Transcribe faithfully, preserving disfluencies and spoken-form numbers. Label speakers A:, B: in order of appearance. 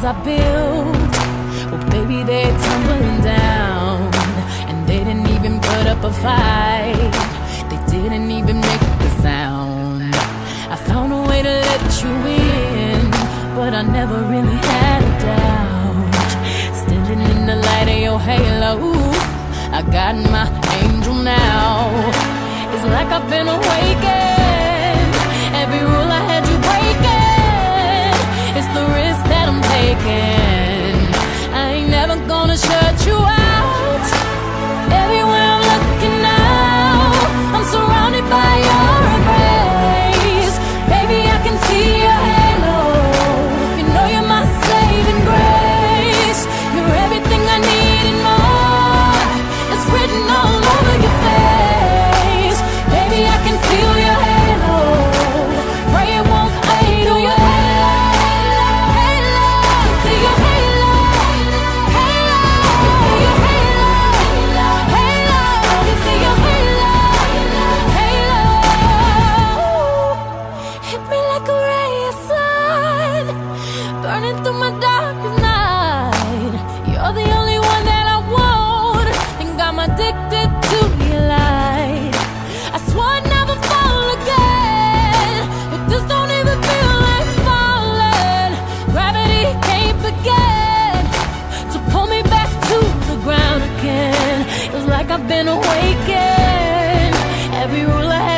A: I built, well baby, they're tumbling down. And they didn't even put up a fight, they didn't even make a sound. I found a way to let you in, but I never really had a doubt. Standing in the light of your halo, I got my angel now. It's like I've been awakened. Every rule I had you breaking, it's the risk that I'm taking. I ain't never gonna shut you out. Everywhere I'm looking now, I'm surrounded by your embrace. Baby, I can see your halo. You know you're my saving grace. You're everything I need and more. It's written all over your face. Baby, I can feel your halo. Pray it won't fade away. See your halo, halo, see your halo, halo, see your halo, halo. Hit me like a ray of sun, burning through my darkest night. You're the only one that I want, and got me addicted to your light. I swore I'd never fall again, but this don't even feel like falling. Gravity can't begin to pull me back to the ground again. It's like I've been awakened. Every rule I had